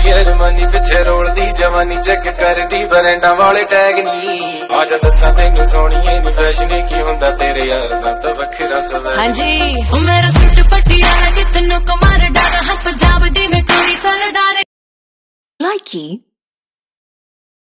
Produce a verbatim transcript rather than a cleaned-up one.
ਅਰਮਾਨੀ ਪਿੱਛੇ ਰੋਲਦੀ ਜਵਾਨੀ ਚੈੱਕ ਕਰਦੀ ਬਰੈਂਡਾਂ ਵਾਲੇ ਟੈਗ ਨੀ ਆ ਜਾ ਦੱਸਾਂ ਤੈਨੂੰ ਸੋਹਣੀਏ ਨੀ ਫੈਸ਼ਨ ਕੀ ਹੁੰਦਾ ਤੇਰੇ ਯਾਰ ਦਾ ਤਾਂ ਵੱਖਰਾ ਸਵੈ ਹਾਂਜੀ ਉਹ ਮੇਰਾ ਸੂਟ ਪਟਿਆਲਾ ਕਿ ਤੈਨੂੰ ਕਮਾਰ ਡਰ ਹਾਂ ਪੰਜਾਬ ਦੀ ਮੈਂ ਕੁੜੀ ਸਰਦਾਰ Likey